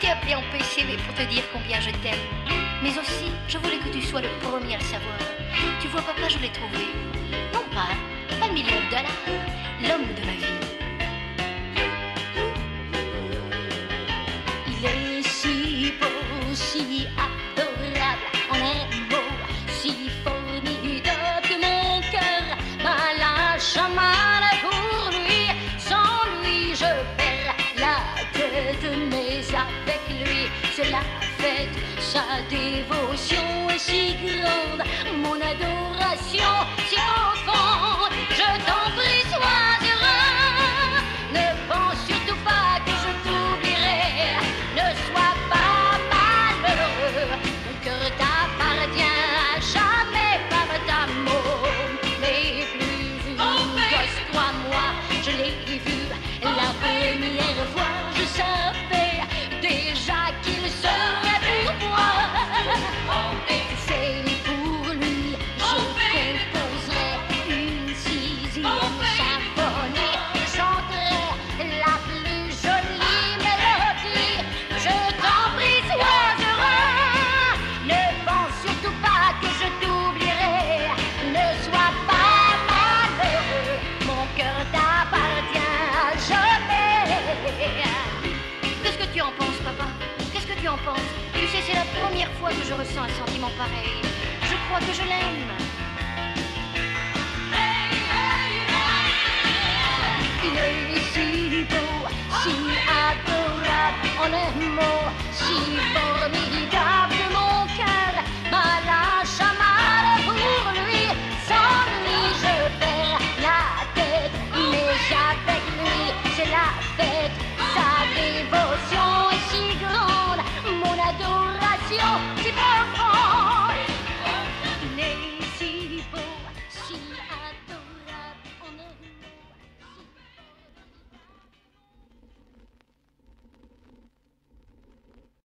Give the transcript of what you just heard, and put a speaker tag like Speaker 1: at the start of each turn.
Speaker 1: t'ai appelé en PCV pour te dire combien je t'aime. Mais aussi, je voulais que tu sois le premier à le savoir. Tu vois, papa, je l'ai trouvé. Non pas $1 million, l'homme de ma vie. Il est si beau, si adorable, en un mot, si formidable que mon cœur m'arrache à mal pour lui. Sans lui, je perds la tête, mais avec lui, c'est la fête. Sa dévotion est si grande, mon adoration si profonde. Je t'en prie, sois heureux. Ne pense surtout pas que je t'oublierai. Ne sois pas malheureux. Mon cœur t'appartient à jamais, femme d'amour. Mais plus gosse, toi, moi, je l'ai vu la première fois. Je savais déjà qu'il serait pour moi. C'est pour lui, je composerai une 6e symphonie. Chanterai la plus jolie mélodie. Je t'en prie, sois heureux. Ne pense surtout pas que je t'oublierai. Ne sois pas malheureux. Mon cœur t'appartient à jamais. Qu'est-ce que tu en penses, papa? Qu'est-ce que tu en penses? Tu sais, c'est la première fois que je ressens un sentiment pareil. Je crois que je l'aime. Il est si beau, si adorable, en un mot, si formidable. Mon cœur m'arrache à mal pour lui. Sans lui, je perds la tête, mais avec lui, c'est la fête. Sa dévotion est si grande, mon adoration si profonde.